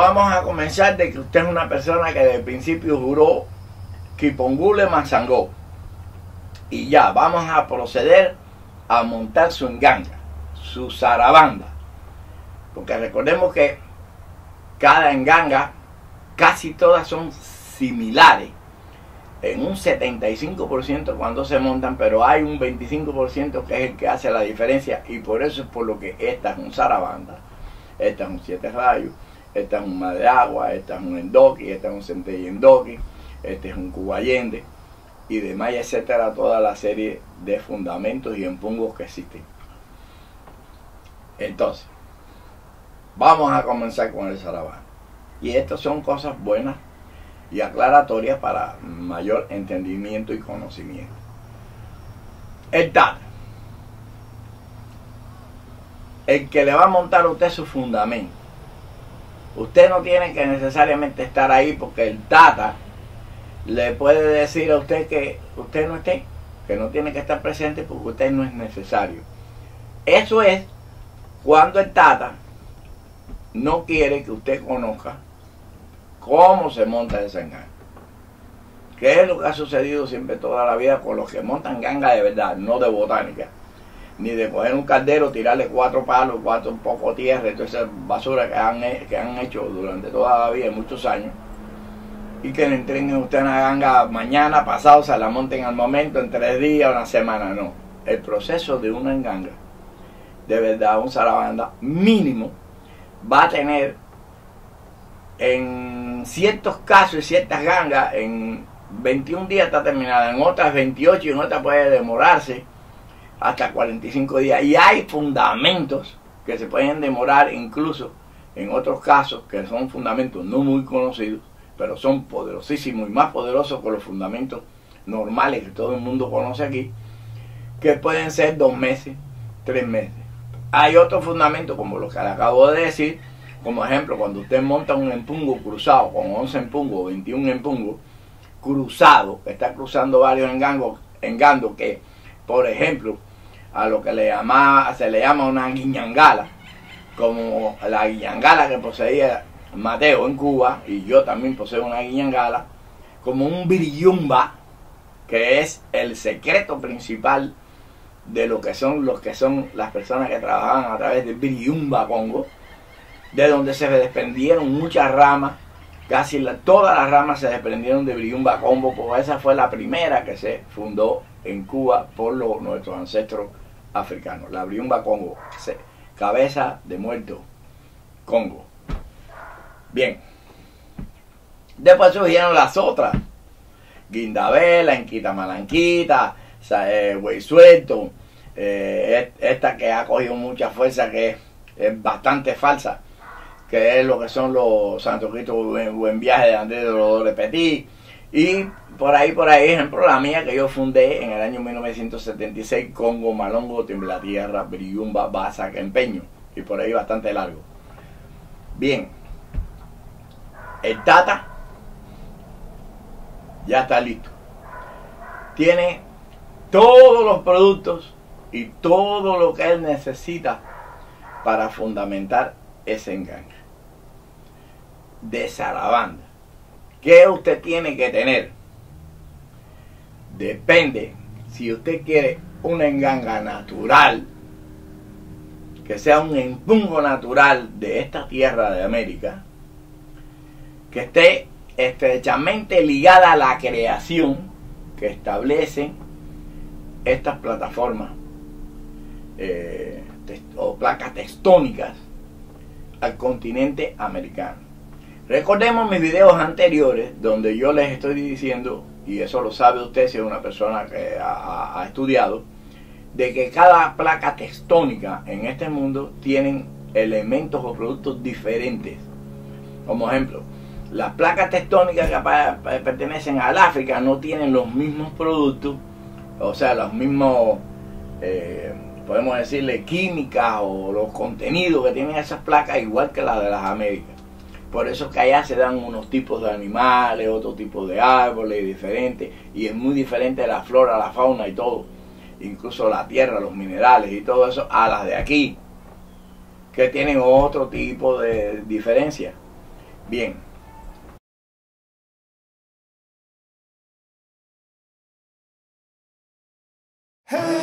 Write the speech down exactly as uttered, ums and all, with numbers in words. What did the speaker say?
vamos a comenzar de que usted es una persona que de principio juró Kipongule Manzangó. Y ya, vamos a proceder a montar su enganga, su zarabanda. Porque recordemos que cada enganga, casi todas son similares. En un setenta y cinco por ciento cuando se montan, pero hay un veinticinco por ciento que es el que hace la diferencia. Y por eso es por lo que esta es un zarabanda, esta es un siete rayos, esta es un madre agua, esta es un endoqui, esta es un centella endoqui, este es un cubayende y demás, etcétera, toda la serie de fundamentos y empungos que existen. Entonces, vamos a comenzar con el zarabanda. Y estas son cosas buenas y aclaratorias para mayor entendimiento y conocimiento. El tata, el que le va a montar a usted su fundamento. Usted no tiene que necesariamente estar ahí, porque el tata le puede decir a usted que usted no esté, que no tiene que estar presente porque usted no es necesario. Eso es cuando el tata no quiere que usted conozca cómo se monta esa enganga. Que es lo que ha sucedido siempre toda la vida con los que montan ganga de verdad, no de botánica. Ni de coger un caldero, tirarle cuatro palos, cuatro un poco de tierra, toda esa basura que han, que han hecho durante toda la vida, muchos años, y que le entreguen a usted una ganga mañana, pasado, se la monten al momento, en tres días, una semana. No. El proceso de una enganga, de verdad, un zarabanda mínimo, va a tener, en ciertos casos y ciertas gangas, en veintiún días está terminada, en otras veintiocho y en otras puede demorarse hasta cuarenta y cinco días. Y hay fundamentos que se pueden demorar incluso en otros casos, que son fundamentos no muy conocidos, pero son poderosísimos y más poderosos que los fundamentos normales que todo el mundo conoce aquí, que pueden ser dos meses, tres meses. Hay otros fundamentos como los que le acabo de decir, como ejemplo, cuando usted monta un empungo cruzado con once empungos o veintiún empungos cruzado, que está cruzando varios engangos, engandos que, por ejemplo, a lo que le llama, se le llama una guiñangala, como la guiñangala que poseía Mateo en Cuba, y yo también poseo una guiñangala, como un biriyumba, que es el secreto principal de lo que son los que son las personas que trabajaban a través del biriyumba Congo, de donde se desprendieron muchas ramas, casi la, todas las ramas se desprendieron de biriyumba Congo, porque esa fue la primera que se fundó en Cuba por los, nuestros ancestros africanos, la biriyumba Congo, cabeza de muerto Congo. Bien, después surgieron las otras, guindabela, enquita malanquita, eh, güey suelto, eh, esta que ha cogido mucha fuerza, que es, es bastante falsa, que es lo que son los Santo Cristo Buen, Buen Viaje de Andrés de Dolores Petit, y por ahí, por ahí, ejemplo, la mía que yo fundé en el año mil novecientos setenta y seis, Congo, Malongo, Temblatierra, Biriyumba, Baza, Empeño, y por ahí bastante largo. Bien, el tata ya está listo. Tiene todos los productos y todo lo que él necesita para fundamentar ese enganga de zarabanda. ¿Qué usted tiene que tener? Depende. Si usted quiere una enganga natural, que sea un empungo natural de esta tierra de América, que esté estrechamente ligada a la creación que establecen estas plataformas eh, o placas tectónicas al continente americano. Recordemos mis videos anteriores donde yo les estoy diciendo, y eso lo sabe usted si es una persona que ha, ha estudiado, de que cada placa tectónica en este mundo tienen elementos o productos diferentes. Como ejemplo, las placas tectónicas que pertenecen al África no tienen los mismos productos, o sea, los mismos, eh, podemos decirle, químicas o los contenidos que tienen esas placas, igual que las de las Américas. Por eso es que allá se dan unos tipos de animales, otro tipo de árboles diferentes, y es muy diferente la flora, la fauna y todo, incluso la tierra, los minerales y todo eso, a las de aquí, que tienen otro tipo de diferencia. Bien. Hey!